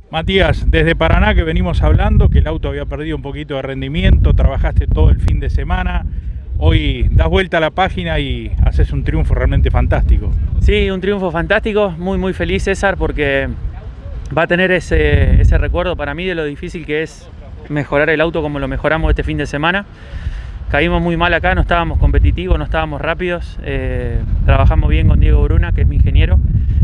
Matías, desde Paraná que venimos hablando, que el auto había perdido un poquito de rendimiento, trabajaste todo el fin de semana, hoy das vuelta a la página y haces un triunfo realmente fantástico. Sí, un triunfo fantástico, muy feliz César, porque va a tener ese recuerdo para mí de lo difícil que es mejorar el auto como lo mejoramos este fin de semana. Caímos muy mal acá, no estábamos competitivos, no estábamos rápidos, trabajamos bien con Diego Bruna, que es mi ingeniero,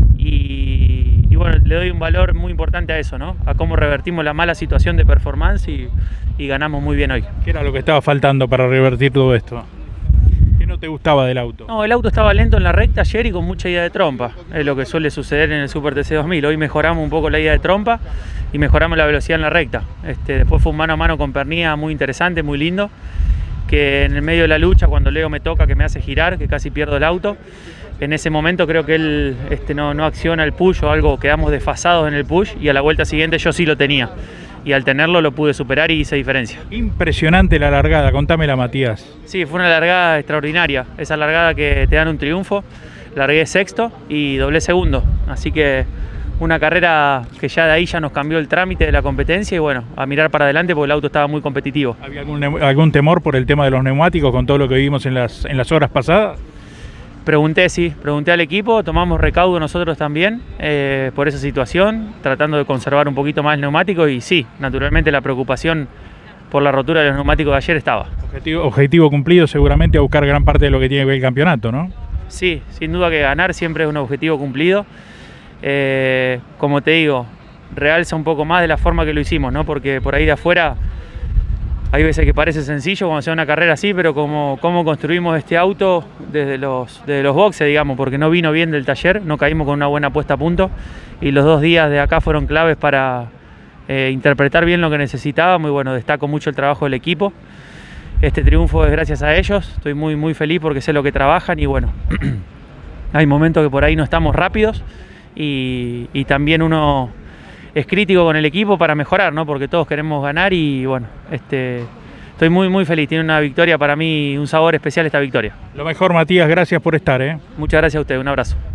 y bueno, le doy un valor muy importante a eso, ¿no? A cómo revertimos la mala situación de performance y ganamos muy bien hoy. ¿Qué era lo que estaba faltando para revertir todo esto? ¿Qué no te gustaba del auto? No, el auto estaba lento en la recta ayer y con mucha ida de trompa, es lo que suele suceder en el Super TC 2000. Hoy mejoramos un poco la ida de trompa y mejoramos la velocidad en la recta. Después fue un mano a mano con Pernía muy interesante, muy lindo, que en el medio de la lucha, cuando Leo me toca, que me hace girar, que casi pierdo el auto, en ese momento creo que él no acciona el push o algo, quedamos desfasados en el push y a la vuelta siguiente yo sí lo tenía. Y al tenerlo lo pude superar y hice diferencia. Impresionante la largada, contámela Matías. Sí, fue una largada extraordinaria, esa largada que te dan un triunfo. Largué sexto y doblé segundo, así que una carrera que ya de ahí ya nos cambió el trámite de la competencia y bueno, a mirar para adelante porque el auto estaba muy competitivo. ¿Había algún temor por el tema de los neumáticos con todo lo que vimos en las horas pasadas? Pregunté al equipo, tomamos recaudo nosotros también por esa situación, tratando de conservar un poquito más el neumático y sí, naturalmente la preocupación por la rotura de los neumáticos de ayer estaba. Objetivo cumplido seguramente, a buscar gran parte de lo que tiene que ver el campeonato, ¿no? Sí, sin duda que ganar siempre es un objetivo cumplido. Como te digo, realza un poco más de la forma que lo hicimos, ¿no? Porque por ahí de afuera hay veces que parece sencillo cuando se da una carrera así, pero cómo construimos este auto desde los boxes, digamos, porque no vino bien del taller, no caímos con una buena puesta a punto y los 2 días de acá fueron claves para interpretar bien lo que necesitábamos y bueno, destaco mucho el trabajo del equipo. Este triunfo es gracias a ellos, estoy muy feliz porque sé lo que trabajan y bueno, hay momentos que por ahí no estamos rápidos y también uno es crítico con el equipo para mejorar, ¿no? Porque todos queremos ganar y bueno, estoy muy feliz. Tiene una victoria para mí, un sabor especial esta victoria. Lo mejor, Matías, gracias por estar, Muchas gracias a usted, un abrazo.